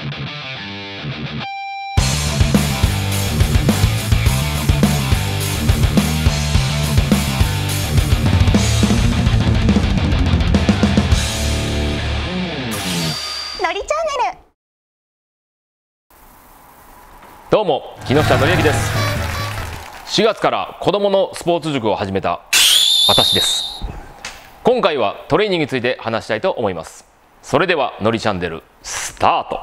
のりチャンネル。 どうも木下紀之です。4月から子どものスポーツ塾を始めた私です。今回はトレーニングについて話したいと思います。それではのりチャンネルスタート。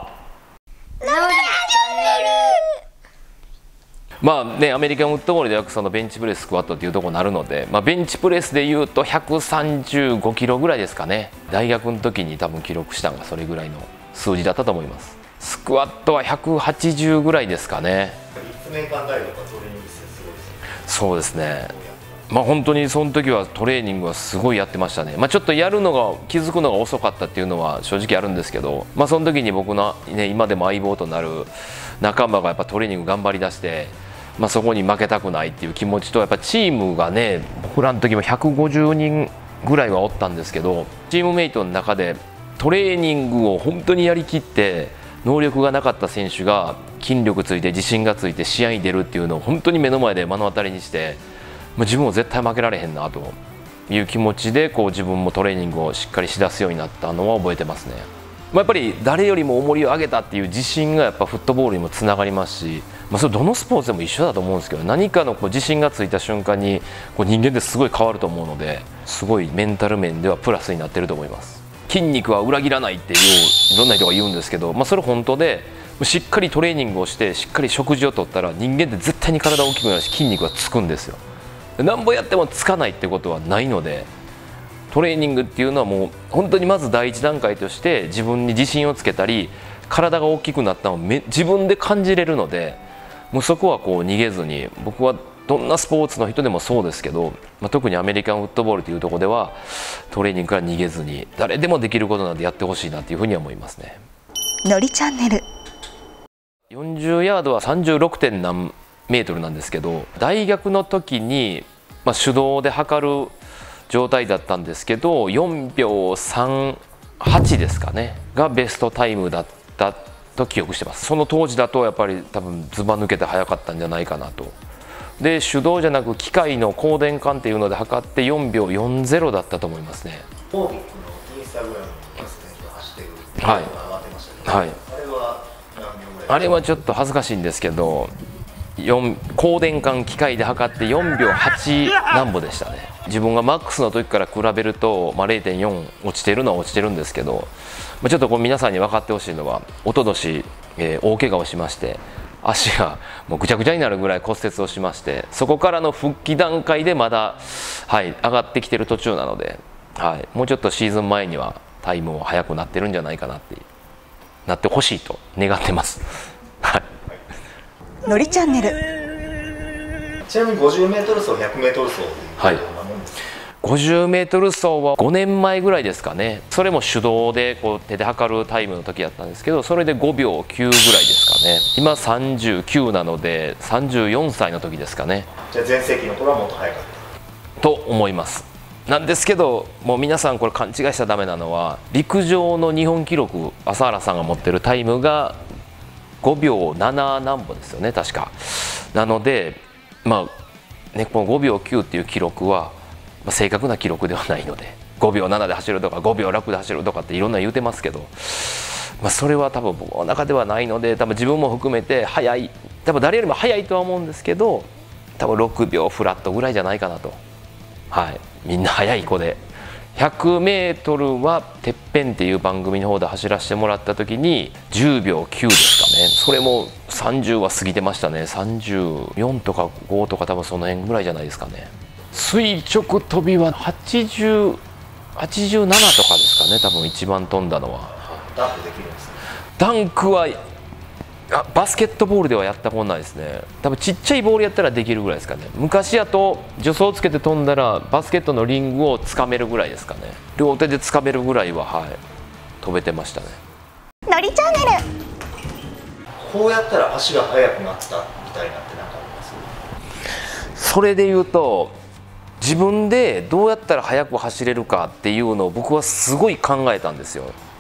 まあね、アメリカンフットボールでよくそのベンチプレススクワットっていうところになるので、ベンチプレスでいうと135キロぐらいですかね。大学の時に多分記録したのがそれぐらいの数字だったと思います。スクワットは180ぐらいですかね。 立命館大学はトレーニングしてすごいですね。 そうですね。本当にその時はトレーニングはすごいやってましたね。ちょっとやるのが気づくのが遅かったっていうのは正直あるんですけど、その時に僕の、ね、今でも相棒となる仲間がやっぱトレーニング頑張りだして、そこに負けたくないっていう気持ちと、やっぱチームがね、僕らの時も150人ぐらいはおったんですけど、チームメイトの中でトレーニングを本当にやりきって能力がなかった選手が筋力ついて自信がついて試合に出るっていうのを本当に目の前で目の当たりにして、自分も絶対負けられへんなという気持ちで自分もトレーニングをしっかりしだすようになったのは覚えてますね。やっぱり誰よりも重りを上げたっていう自信がやっぱフットボールにもつながりますし、それどのスポーツでも一緒だと思うんですけど、何かの自信がついた瞬間に人間ってすごい変わると思うので、すごいメンタル面ではプラスになってると思います。筋肉は裏切らないっていういろんな人が言うんですけど、それ本当で、しっかりトレーニングをしてしっかり食事をとったら人間って絶対に体が大きくなるし筋肉がつくんですよ。なんぼやってもつかないってことはないので、トレーニングっていうのはもう本当にまず第一段階として自分に自信をつけたり、体が大きくなったのを自分で感じれるので、もうそこは逃げずに、僕はどんなスポーツの人でもそうですけど、特にアメリカンフットボールというところではトレーニングから逃げずに誰でもできることなんでやってほしいなというふうには思いますね。 のりチャンネル。 40ヤードは 36. 何メートルなんですけど、大学の時に、手動で測る状態だったんですけど、4秒38ですかねがベストタイムだったと記憶してます。その当時だとやっぱり多分ずば抜けて速かったんじゃないかなと。で手動じゃなく機械の光電管っていうので測って4秒40だったと思いますね。 オービックのインスタグラムの選手が走ってるのが上がってましたけど、 はい、 あれは何秒ぐらい？ あれはちょっと恥ずかしいんですけど、光電管機械で測って4秒8なんぼでしたね。自分がマックスの時から比べると、0.4 落ちてるのは落ちてるんですけど、ちょっと皆さんに分かってほしいのは、一昨年、大怪我をしまして、足がもうぐちゃぐちゃになるぐらい骨折をしまして、そこからの復帰段階でまだ、上がってきてる途中なので、もうちょっとシーズン前にはタイムも速くなってるんじゃないかなってなってほしいと願ってます。 のりチャンネル。 ちなみに 50m 走 100m 走はい、50m 走は5年前ぐらいですかね。それも手動で手で測るタイムの時だったんですけど、それで5秒9ぐらいですかね。今39なので34歳の時ですかね。 じゃあ全盛期の頃はもっと速かったと思います。なんですけど、もう皆さんこれ勘違いしちゃダメなのは、陸上の日本記録朝原さんが持ってるタイムが5秒7なんぼですよね確か。なのでこの5秒9っていう記録は、正確な記録ではないので、5秒7で走るとか5秒6で走るとかっていろんな言うてますけど、それは多分僕の中ではないので、多分自分も含めて速い、多分誰よりも速いとは思うんですけど、多分6秒フラットぐらいじゃないかなと。みんな速い子で 100m はてっぺんっていう番組の方で走らせてもらった時に10秒9ですかね。それも30は過ぎてましたね。34とか5とか多分その辺ぐらいじゃないですかね。垂直跳びは87とかですかね、多分一番飛んだのは。 ダンクできるんですね。 ダンクはバスケットボールではやったことないですね。多分ちっちゃいボールやったらできるぐらいですかね。昔やと助走つけて飛んだらバスケットのリングをつかめるぐらいですかね。両手でつかめるぐらいは飛べてましたね。 のりチャンネル。 こうやったら足が速くなったみたいなって何かあります？ それで言うと、自分でどうやったら速く走れるかっていうのを僕はすごい考えたんですよ。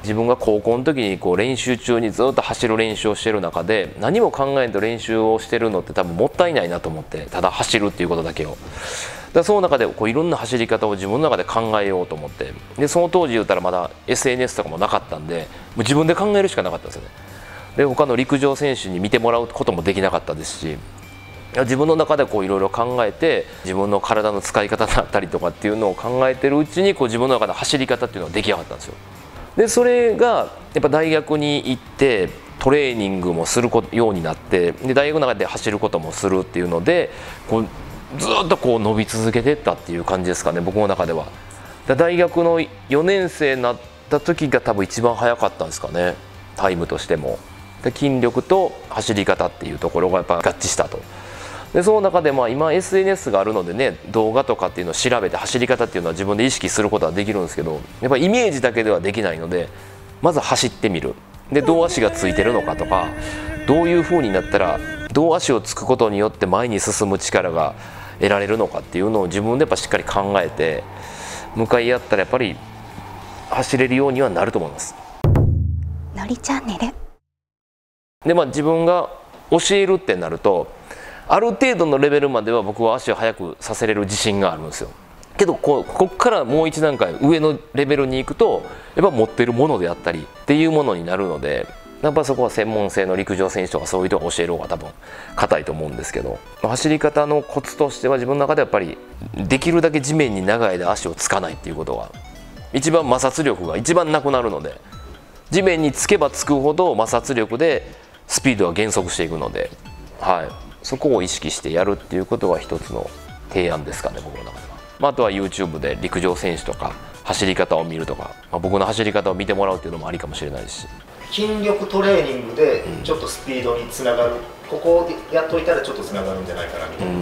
自分が高校の時にこう練習中にずっと走る練習をしてる中で何も考えんと練習をしてるのって多分もったいないなと思って、ただ走るっていうことだけを。だからその中でこういろんな走り方を自分の中で考えようと思って、でその当時言ったらまだ SNS とかもなかったんで、もう自分で考えるしかなかったんですよね。で他の陸上選手に見てもらうこともできなかったですし、自分の中でこういろいろ考えて、自分の体の使い方だったりとかっていうのを考えてるうちにこう自分の中で走り方っていうのが出来上がったんですよ。でそれがやっぱ大学に行ってトレーニングもするようになって、で大学の中で走ることもするっていうのでこうずっとこう伸び続けていったっていう感じですかね、僕の中では。大学の4年生になった時が多分一番早かったんですかね、タイムとしても。で筋力と走り方っていうところがやっぱ合致したと。でその中で今 SNS があるのでね、動画とかっていうのを調べて走り方っていうのは自分で意識することはできるんですけど、やっぱイメージだけではできないので、まず走ってみる。でどう足がついてるのかとか、どういう風になったらどう足をつくことによって前に進む力が得られるのかっていうのを自分でやっぱしっかり考えて向かい合ったらやっぱり走れるようにはなると思います。 のりチャンネル。 で自分が教えるってなると、ある程度のレベルまでは僕は足を速くさせれる自信があるんですよ。けどこっからもう一段階上のレベルに行くとやっぱ持ってるものであったりっていうものになるので、やっぱそこは専門性の陸上選手とかそういう人が教える方が多分硬いと思うんですけど、走り方のコツとしては自分の中でやっぱりできるだけ地面に長い間足をつかないっていうことが一番摩擦力が一番なくなるので、地面につけばつくほど摩擦力でスピードは減速していくので、そこを意識してやるっていうことが一つの提案ですかね、僕の中では。あとは YouTube で陸上選手とか走り方を見るとか、僕の走り方を見てもらうっていうのもありかもしれないし、 筋力トレーニングでちょっとスピードにつながる、ここでやっといたらちょっとつながるんじゃないかなみたい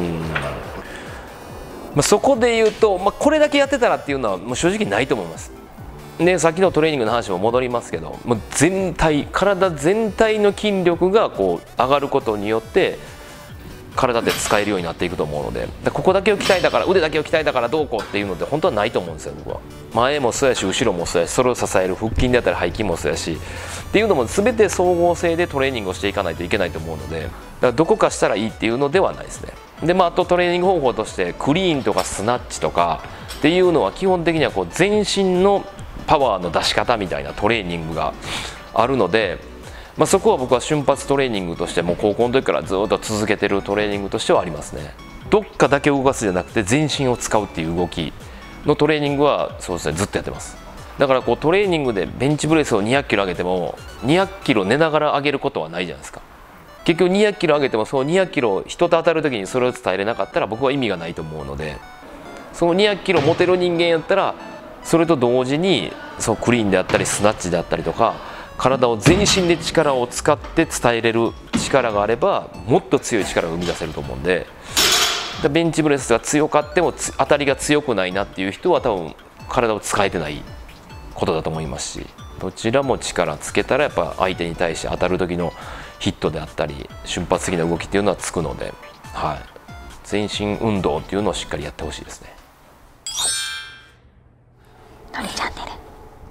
な。 そこで言うと、これだけやってたらっていうのはもう正直ないと思います。でさっきのトレーニングの話も戻りますけど、もう体全体の筋力がこう上がることによって体で使えるようになっていくと思うので、ここだけを鍛えたから腕だけを鍛えたからどうこうっていうのって本当はないと思うんですよ、僕は。前もそうやし後ろもそうやし、それを支える腹筋であったり背筋もそうやしっていうのも全て総合性でトレーニングをしていかないといけないと思うので、だからどこかしたらいいっていうのではないですね。であとトレーニング方法としてクリーンとかスナッチとかっていうのは基本的にはこう全身のパワーの出し方みたいなトレーニングがあるので、そこは僕は瞬発トレーニングとしても高校の時からずっと続けてるトレーニングとしてはありますね。どっかだけ動かすじゃなくて全身を使うっていう動きのトレーニングはそうですね、ずっとやってます。だからこうトレーニングでベンチプレスを200キロ上げても200キロ寝ながら上げることはないじゃないですか。結局200キロ上げてもその200キロ人と当たる時にそれを伝えれなかったら僕は意味がないと思うので、その200キロ持てる人間やったらそれと同時にクリーンであったりスナッチであったりとか体を全身で力を使って伝えれる力があればもっと強い力を生み出せると思うんで、ベンチプレスが強かっても当たりが強くないなっていう人は多分体を使えてないことだと思いますし、どちらも力つけたらやっぱ相手に対して当たる時のヒットであったり瞬発的な動きっていうのはつくので、全身運動っていうのをしっかりやってほしいですね。 のりチャンネル。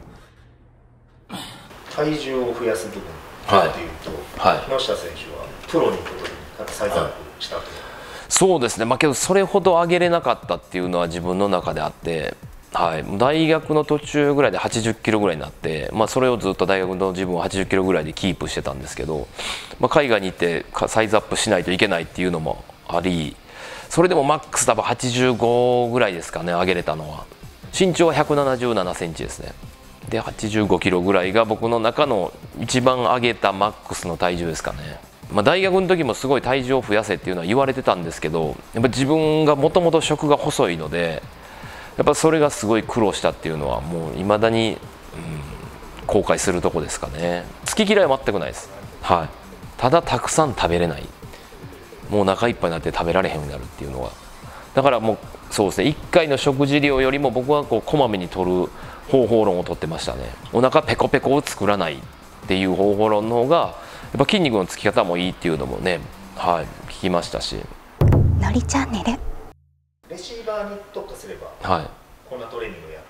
体重を増やす部分っていうと、木下選手はプロに行くことにサイズアップしたと。 そうですね、けどそれほど上げれなかったっていうのは自分の中であって、大学の途中ぐらいで80キロぐらいになって、それをずっと大学の自分は80キロぐらいでキープしてたんですけど、海外に行ってサイズアップしないといけないっていうのもあり、それでもマックス多分85ぐらいですかね、上げれたのは。身長は177センチですね。で85キロぐらいが僕の中の一番上げたマックスの体重ですかね。大学の時もすごい体重を増やせっていうのは言われてたんですけど、やっぱ自分がもともと食が細いのでやっぱそれがすごい苦労したっていうのはもういまだに、後悔するとこですかね。好き嫌いは全くないです、ただたくさん食べれない、もうお腹いっぱいになって食べられへんようになるっていうのは、だからもうそうですね、1回の食事量よりも僕はこまめに摂る方法論をとってましたね。お腹ペコペコを作らないっていう方法論の方がやっぱ筋肉のつき方もいいっていうのもね、聞きましたし。 のりチャンネル。 レシーバーに特化すれば、こんなトレーニングをやってます。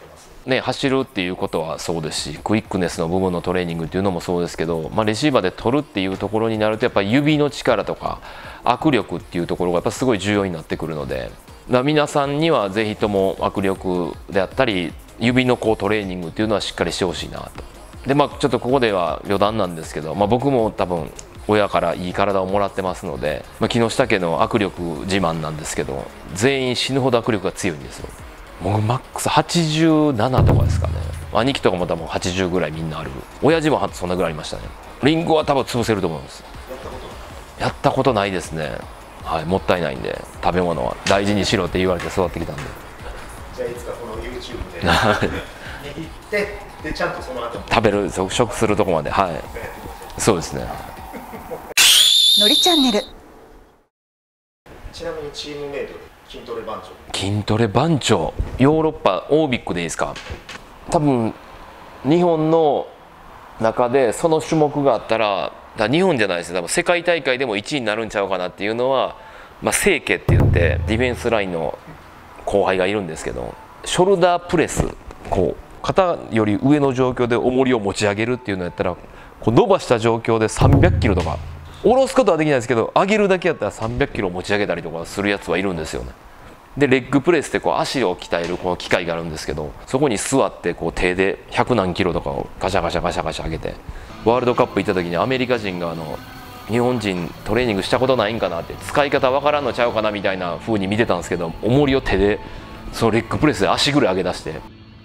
ね、走るっていうことはそうですし、クイックネスの部分のトレーニングっていうのもそうですけど、レシーバーで取るっていうところになるとやっぱり指の力とか握力っていうところがやっぱすごい重要になってくるので、皆さんにはぜひとも握力であったり指のこうトレーニングっていうのはしっかりしてほしいなと。でちょっとここでは余談なんですけど、僕も多分親からいい体をもらってますので、木下家の握力自慢なんですけど、全員死ぬほど握力が強いんですよ。僕マックス87とかですかね。兄貴とかも多分80ぐらいみんなある。親父もそんなぐらいありましたね。リンゴは多分潰せると思います。やったことないですね。はい、もったいないんで、食べ物は大事にしろって言われて育ってきたんで。 じゃあいつかこの YouTube で握ってでちゃんとその後食べる、食するとこまで、はい、そうですね。 のりチャンネル。 ちなみにチームメイトで筋トレ番長。 筋トレ番長、ヨーロッパオービックでいいですか。多分日本の中でその種目があったら、日本じゃないですね、多分世界大会でも1位になるんちゃうかなっていうのは、清家って言ってディフェンスラインの後輩がいるんですけど、ショルダープレス、こう肩より上の状況で重りを持ち上げるっていうのやったら、こう伸ばした状況で300キロとか、下ろすことはできないですけど上げるだけやったら300キロ持ち上げたりとかするやつはいるんですよね。でレッグプレスってこう足を鍛えるこの機械があるんですけど、そこに座ってこう手で100何キロとかをガシャガシャガシャガシャ上げて、ワールドカップ行った時にアメリカ人が日本人トレーニングしたことないんかなって、使い方わからんのちゃうかなみたいな風に見てたんですけど、重りを手でそのレッグプレスで足ぐらい上げ出して。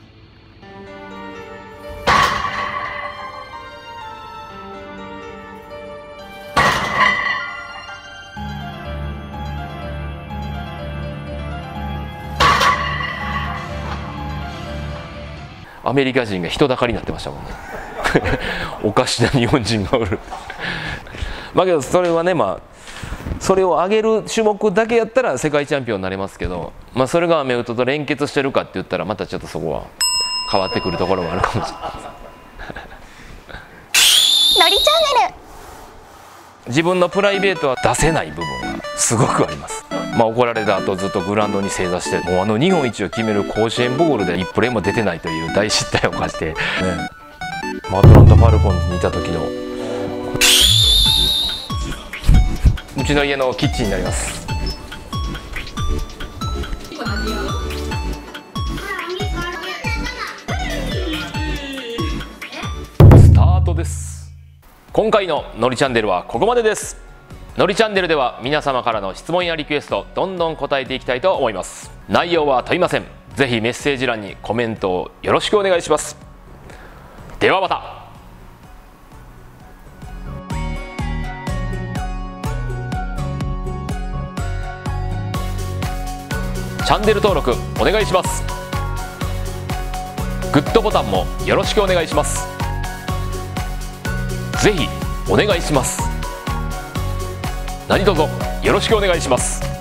アメリカ人が人だかりになってましたもんねおかしな日本人がおるけどそれはね、それを上げる種目だけやったら世界チャンピオンになれますけど、それがアメフトと連結してるかって言ったらまたちょっとそこは変わってくるところもあるかもしれないのりチャンネル。 自分のプライベートは出せない部分がすごくあります。怒られた後ずっとグラウンドに正座して、もう日本一を決める甲子園ボールで1プレーも出てないという大失態を犯して、アトランタ・ファルコンズにいた時のうちの家のキッチンになります。スタートです。今回ののりチャンネルはここまでです。のりチャンネルでは皆様からの質問やリクエストどんどん答えていきたいと思います。内容は問いません。ぜひメッセージ欄にコメントをよろしくお願いします。ではまた。チャンネル登録お願いします。グッドボタンもよろしくお願いします。ぜひお願いします。何卒よろしくお願いします。